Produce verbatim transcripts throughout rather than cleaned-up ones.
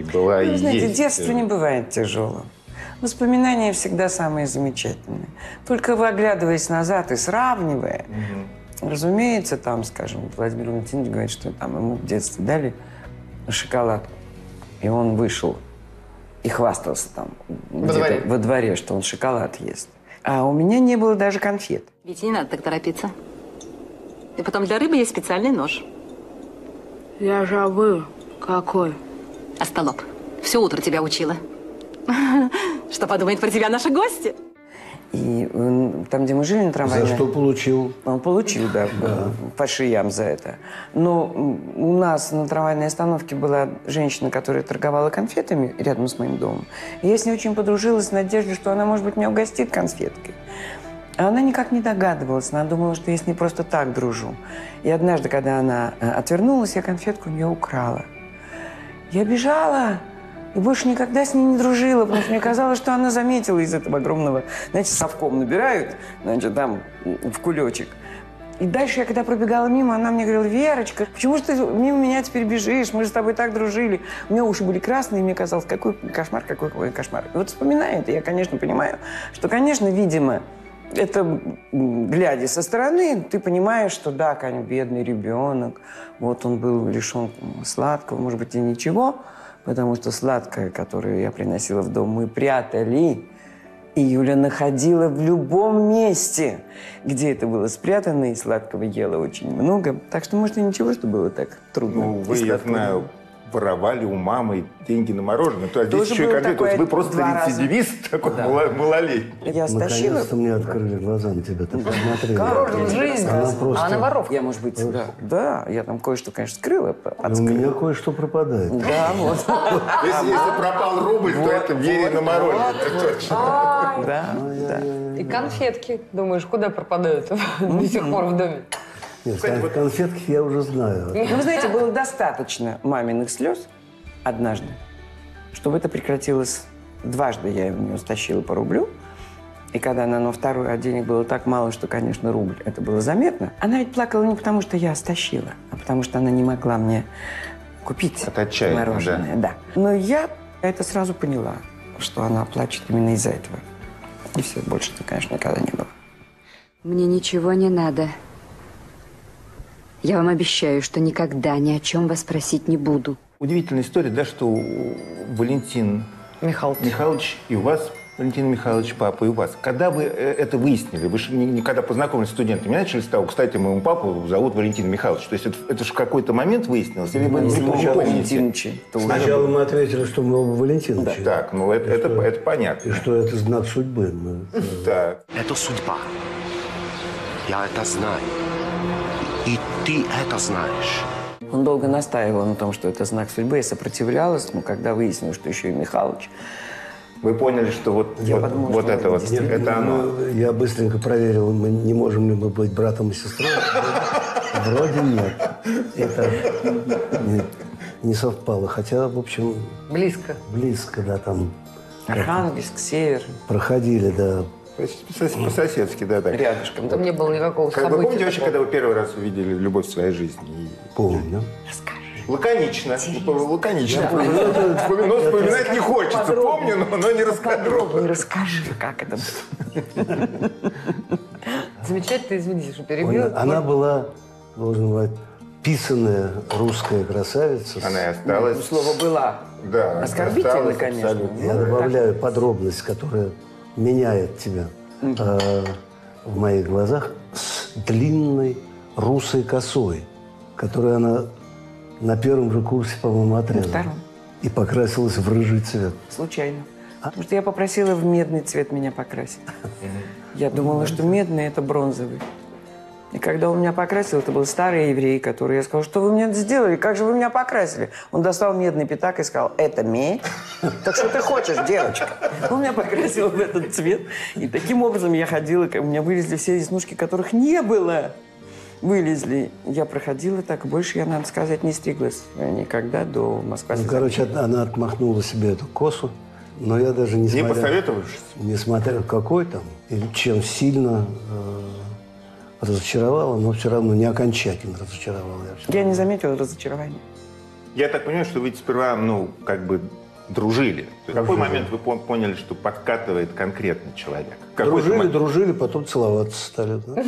была ну, и знаете, есть. детство не бывает тяжелым. Воспоминания всегда самые замечательные. Только вы, оглядываясь назад и сравнивая, угу. разумеется, там, скажем, Владимир Валентинович говорит, что там ему в детстве дали шоколад, и он вышел и хвастался там во дворе. во дворе, что он шоколад ест. А у меня не было даже конфет. Витя, не надо так торопиться. И потом для рыбы есть специальный нож. Я забыл. Какой? Остолоп. Все утро тебя учила. Что подумают про тебя наши гости? И там, где мы жили на трамвае... За что получил? Он получил, да, да. по шеям за это. Но у нас на трамвайной остановке была женщина, которая торговала конфетами рядом с моим домом. И я с ней очень подружилась в надежде, что она, может быть, меня угостит конфеткой. А она никак не догадывалась. Она думала, что я с ней просто так дружу. И однажды, когда она отвернулась, я конфетку у нее украла. Я бежала... И больше никогда с ней не дружила, потому что мне казалось, что она заметила из этого огромного, знаете, совком набирают, значит, там, в кулечек. И дальше я, когда пробегала мимо, она мне говорила: Верочка, почему же ты мимо меня теперь бежишь? Мы же с тобой так дружили. У меня уши были красные, и мне казалось, какой кошмар, какой, какой кошмар. И вот вспоминая это, я, конечно, понимаю, что, конечно, видимо, это, глядя со стороны, ты понимаешь, что да, конечно, бедный ребенок, вот он был лишен сладкого, может быть, и ничего. Потому что сладкое, которое я приносила в дом, мы прятали. И Юля находила в любом месте, где это было спрятано, и сладкого ела очень много. Так что, может, и ничего, что было так трудно. Ну, вы, я знаю, воровали у мамы деньги на мороженое. То, а здесь еще и конфеты. То есть вы просто рецидивист такой, да. малолетний. Я стащила. Наконец-то мне открыли глаза на тебя. Ты посмотри. Мороженое, жизнь. Она просто... А она воровка. Я, может быть, да. Да, я там кое-что, конечно, скрыла. У меня кое-что пропадает. Да, вот. Если пропал рубль, то это деньги на мороженое. Да, да. И конфетки, думаешь, куда пропадают до сих пор в доме? Нет, конфетки я уже знаю. Ну, вы знаете, было достаточно маминых слез однажды, чтобы это прекратилось. Дважды я у нее стащила по рублю. И когда она на вторую, а денег было так мало, что, конечно, рубль, это было заметно. Она ведь плакала не потому, что я стащила, а потому что она не могла мне купить мороженое. Да. Но я это сразу поняла, что она плачет именно из-за этого. И все, больше-то, конечно, никогда не было. Мне ничего не надо. Я вам обещаю, что никогда ни о чем вас просить не буду. Удивительная история, да, что Валентин Михайлович. Михайлович и у вас, Валентин Михайлович, папа, и у вас. Когда вы это выяснили? Вы же никогда познакомились с студентами, начали с того, кстати, моему папу зовут Валентин Михайлович. То есть это, это же в какой-то момент выяснилось? Или вы не помните? Сначала мы ответили, что мы оба Валентиновича. Да. Так, ну это, это, что, это понятно. И что это знак судьбы. Мы, так. Это судьба. Я это знаю. И ты это знаешь. Он долго настаивал на том, что это знак судьбы. Я сопротивлялась, но когда выяснилось, что еще и Михалыч. Вы поняли, что вот, вот, подумала, вот что это вот, Нет, это оно? Ну, я быстренько проверил, мы, не можем ли мы быть братом и сестрой. Вроде нет. Это не, не совпало. Хотя, в общем... Близко. Близко, да, там... Архангельск, север. Проходили, да. По-соседски, да, так. Рядышком. Там не было никакого как события. Вы помните вообще, такого? когда вы первый раз увидели любовь в своей жизни? Помню. Расскажи. Лаконично. Лаконично. Но вспоминать не хочется. Помню, но, но не расскажу. Не расскажи, как это было. Замечательно, извините, что перебила. Она была, должен быть, писаная русская красавица. Она и осталась. Слово «была». Да. Оскорбительно, конечно. Абсолютно. Я добавляю подробность, которая меняет тебя э, в моих глазах, с длинной русой косой, которую она на первом же курсе, по-моему, отрезала. На втором. И покрасилась в рыжий цвет. Случайно. Потому что я попросила в медный цвет меня покрасить. Я думала, что медный – это бронзовый. И когда он меня покрасил, это был старый еврей, который... Я сказала: что вы мне сделали? Как же вы меня покрасили? Он достал медный пятак и сказал: это медь? Так что ты хочешь, девочка? Он меня покрасил в этот цвет. И таким образом я ходила, у меня вылезли все веснушки, которых не было. Вылезли. Я проходила так, больше я, надо сказать, не стриглась никогда до Москвы. Ну, короче, она отмахнула себе эту косу, но я даже не Не смотря... посоветовавшись? Несмотря какой там, или чем сильно э, разочаровала, но все равно не окончательно разочаровала. Я, Я не заметила разочарования. Я так понимаю, что вы сперва, ну, как бы дружили. В какой момент вы поняли, что подкатывает конкретный человек? Дружили, момент... дружили, потом целоваться стали. Да?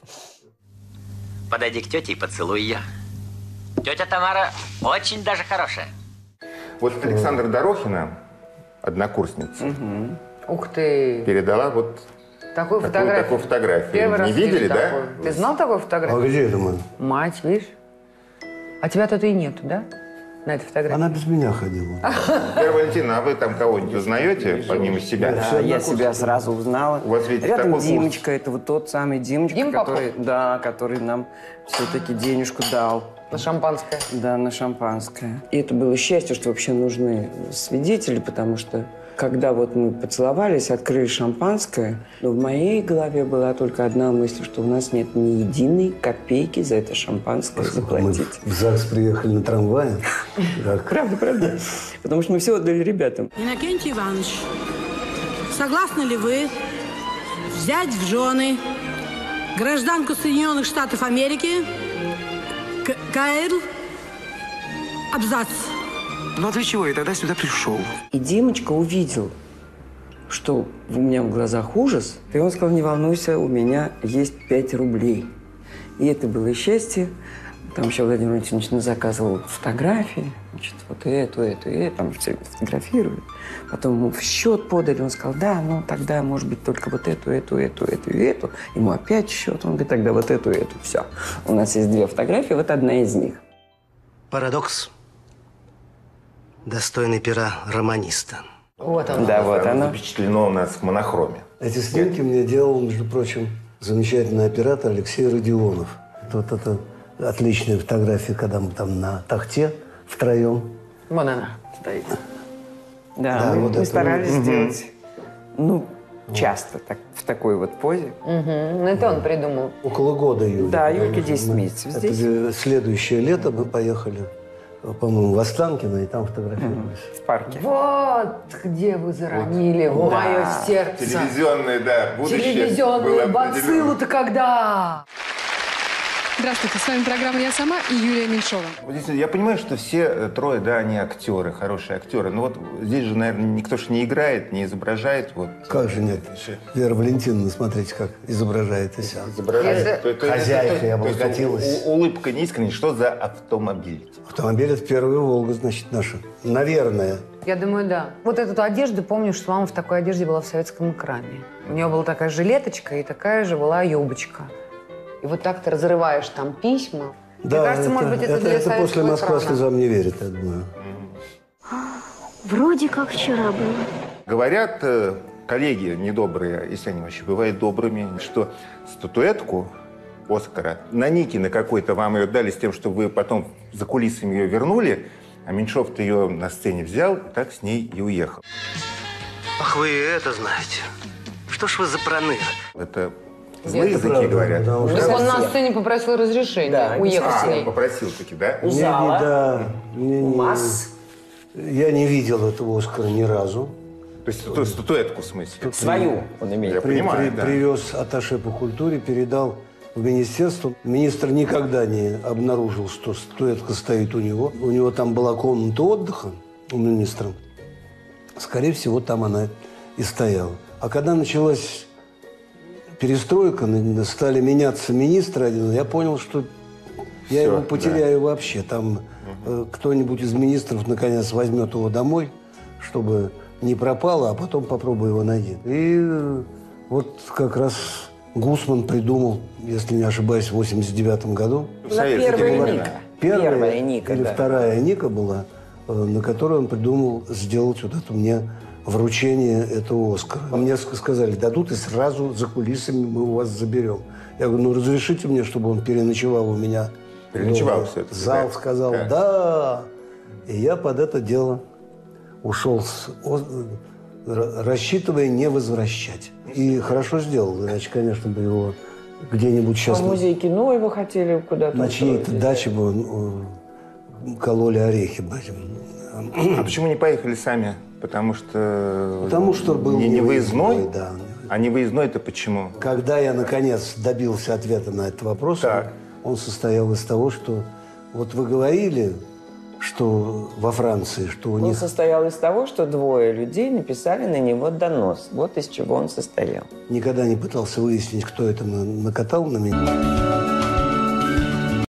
Подойди к тете и поцелуй ее. Тетя Тамара очень даже хорошая. Вот Александра Дорохина, однокурсница, угу. Ух ты! передала вот такую, такую фотографию. такую фотографию. Первый Не раз видели, да? такую. Ты знал такую фотографию? А где это мы? Мать, видишь? А тебя тут и нету, да? На этой фотографии. Она без меня ходила. Вера Валентиновна, а вы там кого-нибудь узнаете, помимо себя? Да, я себя сразу узнала. У вас ведь Рядом такой Димочка, это вот тот самый Димочка, Дим который, да, который нам все-таки денежку дал. На шампанское. Да, на шампанское. И это было счастье, что вообще нужны свидетели, потому что когда вот мы поцеловались, открыли шампанское, но в моей голове была только одна мысль, что у нас нет ни единой копейки за это шампанское заплатить. Мы в ЗАГС приехали на трамвае. Правда, правда. Потому что мы все отдали ребятам. Иннокентий Иванович, согласны ли вы взять в жены гражданку Соединенных Штатов Америки Кайл Абзац? Ну а для чего я тогда сюда пришел? И Димочка увидел, что у меня в глазах ужас, и он сказал: не волнуйся, у меня есть пять рублей. И это было счастье. Там еще Владимир Валентинович заказывал фотографии, значит, вот эту, эту, и там все фотографировали. Потом ему в счет подали, он сказал: да, ну тогда, может быть, только вот эту, эту, эту, эту и эту. Ему опять счет, он говорит: тогда вот эту, эту, все. У нас есть две фотографии, вот одна из них. Парадокс, достойный пера романиста. Вот оно. Да, вот оно. Запечатлено у нас в монохроме. Эти снимки мне делал, между прочим, замечательный оператор Алексей Родионов. Вот это отличные фотографии, когда мы там на тахте втроем. Вон она стоит. Да, Да, мы, вот мы это старались вот. сделать, ну, часто так, в такой вот позе. Угу. Ну, это он придумал. Около года Юля. Да, потому Юльке что десять мы- месяцев это здесь. следующее лето мы поехали, по-моему, в Останкино, и там фотографировались. В парке. Вот где вы заронили Вот. мое Да. сердце. Телевизионное, да, будущее. Телевизионную было определено. бациллу-то когда? Здравствуйте, с вами программа «Я сама» и Юлия Меньшова. Вот здесь я понимаю, что все э, трое, да, они актеры, хорошие актеры. Но вот здесь же, наверное, никто ж не играет, не изображает. Вот. Как же нет? Вера Валентиновна, смотрите, как изображает и себя. Изображает. Это- То- то- Хозяйка, то- я то есть облокотилась. у- улыбка неискренняя. Что за автомобиль? Автомобиль – это первая «Волга», значит, наша. Наверное. Я думаю, да. Вот эту одежду, помню, что мама в такой одежде была в советском экране. У нее была такая жилеточка и такая же была юбочка. И вот так ты разрываешь там письма. Да, Мне кажется, это, может быть, это, это, для это советского после «Москва экрана. слезам не верит», я думаю. Вроде как вчера было. Говорят э, коллеги недобрые, если они вообще бывают добрыми, что статуэтку Оскара на Никина какой-то вам ее дали с тем, что вы потом за кулисами ее вернули, а Меньшов-то ее на сцене взял, и так с ней и уехал. Ах, вы это знаете. Что ж вы за проныра? Это злые Это языки правда, говорят. потому что- Так он на сцене попросил разрешения Да, уехать с А, ней. он попросил таки, да? Не, не, да, не, не. Масс. Я не видел этого «Оскара» ни разу. То есть стату- статуэтку в смысле? Свою он имеет. Я При- понимаю, при- да. Привез атташе по культуре, передал в министерство. Министр никогда не обнаружил, что статуэтка стоит у него. У него там была комната отдыха у министра. Скорее всего, там она и стояла. А когда началась перестройка, на- стали меняться министры один, я понял, что я Всё, его потеряю вообще. Там э, кто-нибудь из министров наконец возьмет его домой, чтобы не пропало, а потом попробую его найти. И э, вот как раз Гусман придумал, если не ошибаюсь, в восемьдесят девятом году. В советские первая времена. Ника. Первая, Первая Ника, или да. вторая Ника была, э, на которой он придумал сделать вот это мне вручение этого «Оскара». Мне ск- сказали: дадут, и сразу за кулисами мы у вас заберем. Я говорю: ну разрешите мне, чтобы он переночевал у меня. Переночевал дома?» все-таки, Зал да? сказал: Да. да. И я под это дело ушел, с, о- р- рассчитывая не возвращать. И хорошо сделал, иначе, конечно, бы его где-нибудь сейчас В музей кино его хотели куда-то. на чьей-то устроить. даче бы он, э, кололи орехи бы этим. А почему не поехали сами? Потому что... Потому что был не, не выездной? невыездной, да. А не выездной это почему? Когда я, наконец, добился ответа на этот вопрос, Так. он состоял из того, что вот вы говорили, что во Франции, что у Он них... состоял из того, что двое людей написали на него донос. Вот из чего он состоял. Никогда не пытался выяснить, кто это на- накатал на меня.